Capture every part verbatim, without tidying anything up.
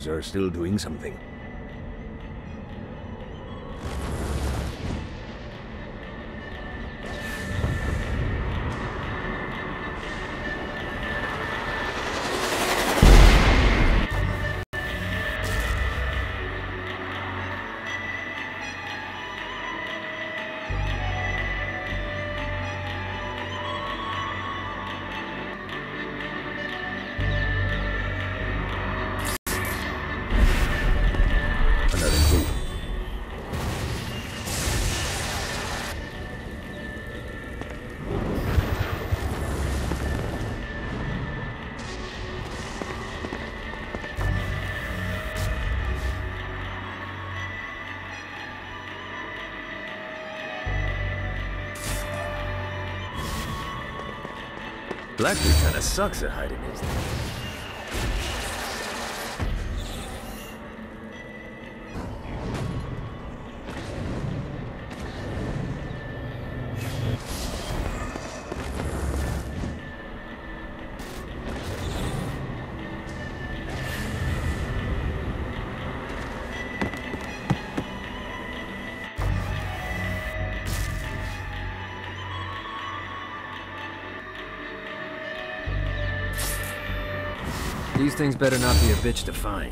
guards are still doing something. Blackbeard kinda sucks at hiding his things. These things better not be a bitch to find.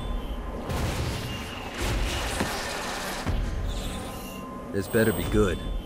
This better be good.